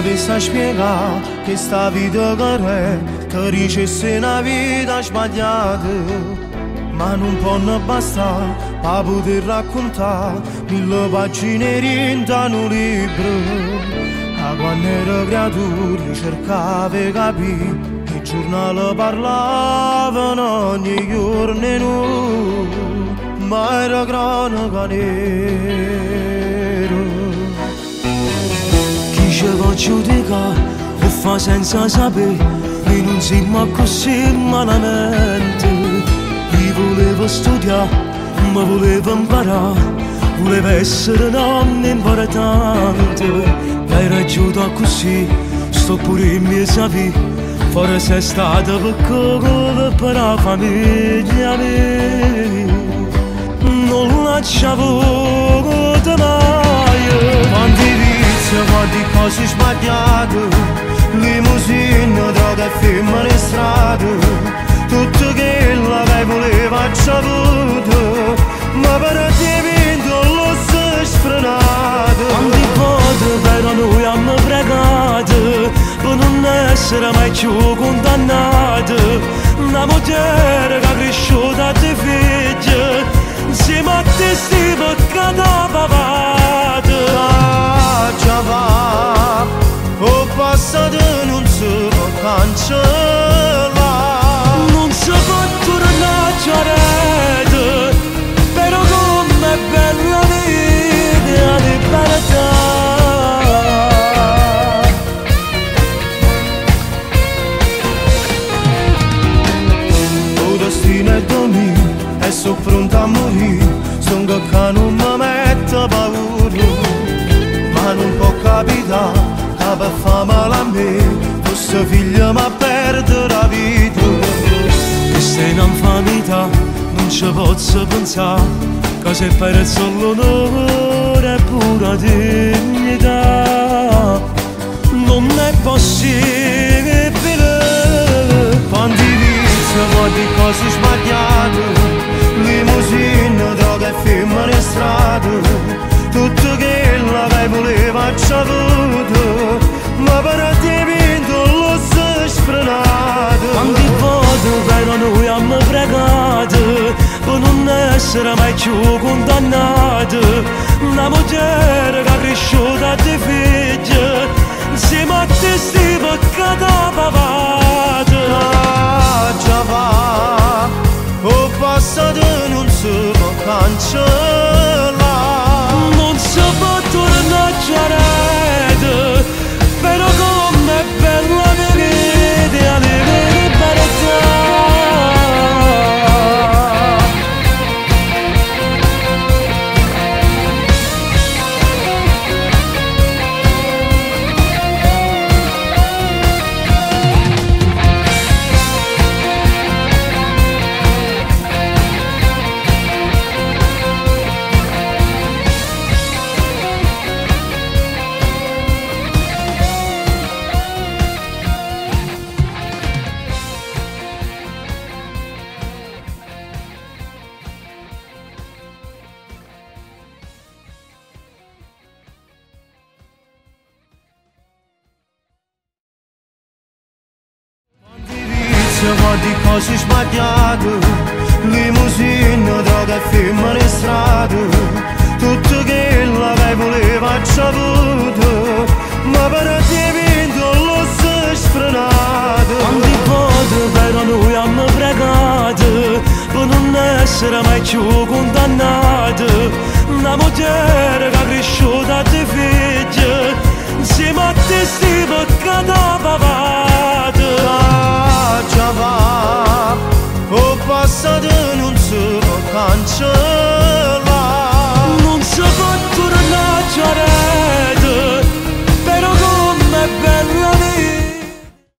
avesse spiegato che sta vita corretta dicesse una vita sbagliata, ma non può bastare per poter raccontare 1000 pagine in un libro. Quando ero creatura cercavo di capire, i giornali parlavano ogni giorno e nu, ma era cronaca nero. Chi ci va a giudicare o fa senza sapere, noi non siamo così malamente. Io volevo studiare, ma volevo imparare, volevo essere nonno importante. Hai raggiunto così, sto pure in mia vita, forse è stato piccolo per la famiglia mia. Non lasciavo mai, quanti vizi, quante cose sbagliate, limousine, droga e femmine in strada, tutto quello che voleva ci ha avuto, ma per te vinto l'ho sfrenato. Quanti volte però noi abbiamo pregato per non essere mai più condannati, una moglie che è cresciuta a te figlia, insieme a te sti peccati pavati. Già va, ho passato non si può cancellare, non si può tornare a giornata, però com'è bella vita la libertà. Il destino è dominio e sono pronto a morire, sono che non mi mette paura, ma non può capitare che per fare male a me fosse figlio ma perde la vita. Questa è un'infamità, non ci posso pensare, che se per solo l'onore e pura dignità non è possibile. Quanti vizi, quante cose sbagliate, limousine, droga e femmine in strada, tutto quello che voleva ci ha avuto, ma per te vinto l'ho sfrenato. Quanti volte però noi abbiamo pregato per non essere mai più condannati, una moglie che è cresciuta a te figlia, insieme a te sti peccati pavati. Già va, ho passato non si può cancellare, non si può tornare a giornata, però com'è bella vita la libertà. Quante cose sbagliate, limousine, droga e femmine in strada, tutto quello che voleva ci ha avuto, ma per te vinto l'ho sfrenato. Quanti volte però noi abbiamo pregato per non essere mai più condannati, una moglie che è cresciuta a te figlia, insieme a te sti peccati pavati.